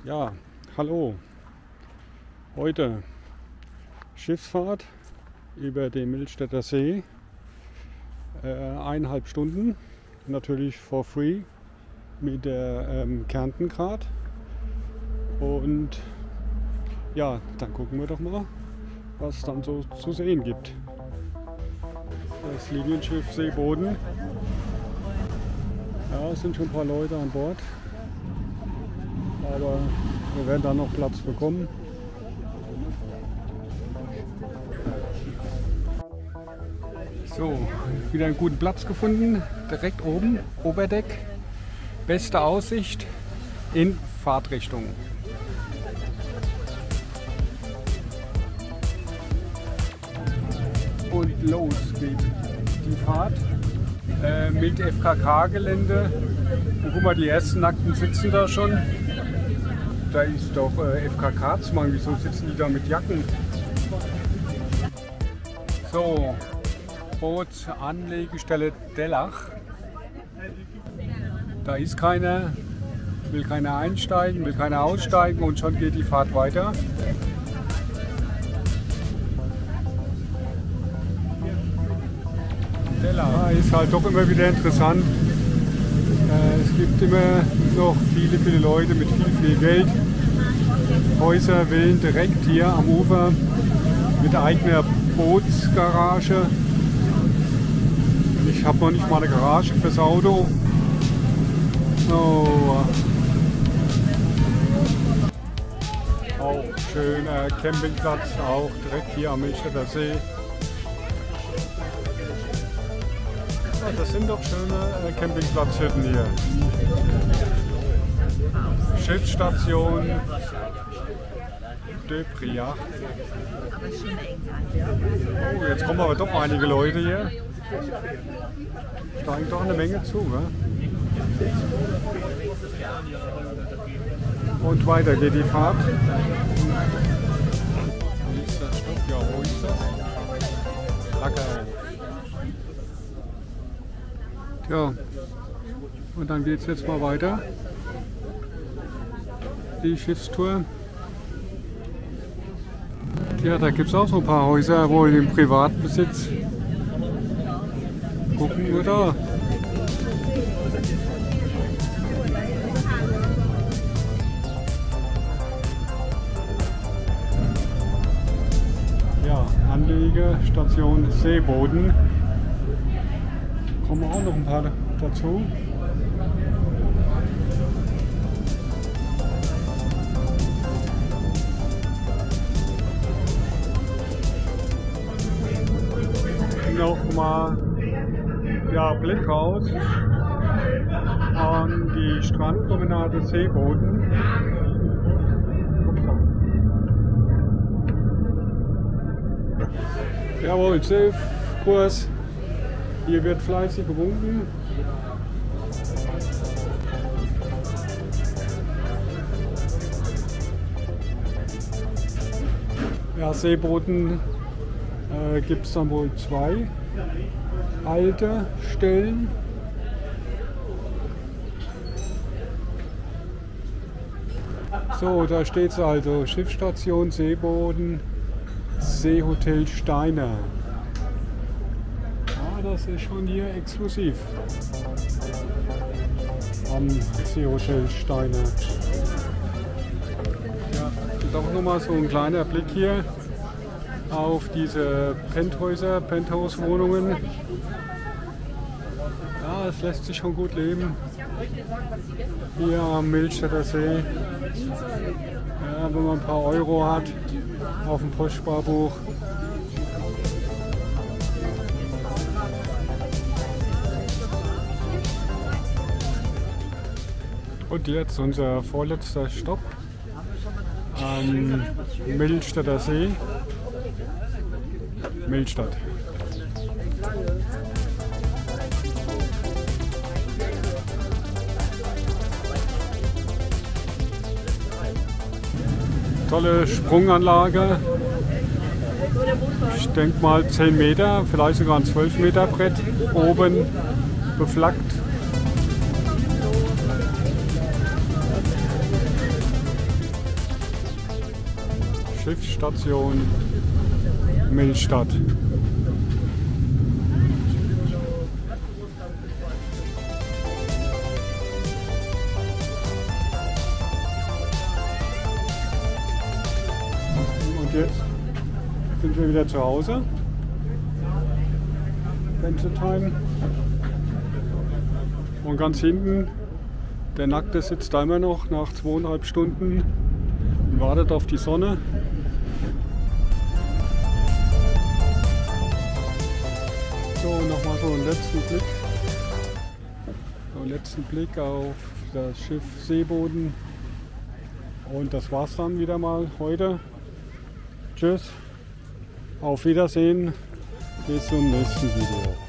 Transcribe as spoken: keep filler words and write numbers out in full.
Ja, hallo. Heute Schiffsfahrt über den Millstätter See. Äh, eineinhalb Stunden, natürlich for free mit der ähm, Kärnten-Card. Und ja, dann gucken wir doch mal, was es dann so zu sehen gibt. Das Linienschiff Seeboden. Ja, es sind schon ein paar Leute an Bord. Aber wir werden da noch Platz bekommen. So, wieder einen guten Platz gefunden. Direkt oben, Oberdeck. Beste Aussicht in Fahrtrichtung. Und los geht die Fahrt äh, mit F K K-Gelände. Und guck mal, die ersten Nackten sitzen da schon. Da ist doch äh, F K K-Zmang, wieso sitzen die da mit Jacken? So, Bootsanlegestelle Dellach. Da ist keiner, will keiner einsteigen, will keiner aussteigen und schon geht die Fahrt weiter. Dellach ist halt doch immer wieder interessant. Äh, es gibt immer noch viele, viele Leute mit viel, viel Geld. Häuser, Villen direkt hier am Ufer mit eigener Bootsgarage. Ich habe noch nicht mal eine Garage fürs Auto. So. Auch schöner Campingplatz, auch direkt hier am Millstätter See. Ja, das sind doch schöne Campingplatzhütten hier. Schiffsstation De Priac. Oh, jetzt kommen aber doch einige Leute hier. Steigen doch eine Menge zu, ne? Und weiter geht die Fahrt. Wie ist das Stopp? Ja, wo ist das? Lacker. Tja, und dann geht es jetzt mal weiter. Die Schiffstour. Ja, da gibt es auch so ein paar Häuser wohl im Privatbesitz. Gucken wir da. Ja, Anlegestation Seeboden. Kommen auch noch ein paar dazu. Nochmal ja, Blick raus an die Strandpromenade Seeboden. Jawohl, Safe-Kurs. Hier wird fleißig gewunken. Ja, Seeboden äh, gibt es dann wohl zwei alte Stellen. So, da steht es also, Schiffsstation Seeboden, Seehotel Steiner. Ja, das ist schon hier exklusiv am Seehotel Steiner. Ja, doch nochmal so ein kleiner Blick hier auf diese Penthäuser, Penthouse-Wohnungen. Ja, es lässt sich schon gut leben. Hier am Millstätter See. Ja, wenn man ein paar Euro hat auf dem Postsparbuch. Und jetzt unser vorletzter Stopp am Millstätter See. Millstatt. Tolle Sprunganlage. Ich denke mal zehn Meter, vielleicht sogar ein zwölf Meter Brett. Oben beflaggt. Schiffsstation Millstatt. Und jetzt sind wir wieder zu Hause. Time. Und ganz hinten, der Nackte sitzt da immer noch nach zweieinhalb Stunden und wartet auf die Sonne. So, nochmal so einen letzten Blick. So einen letzten Blick auf das Schiff Seeboden. Und das war's dann wieder mal heute. Tschüss, auf Wiedersehen, bis zum nächsten Video.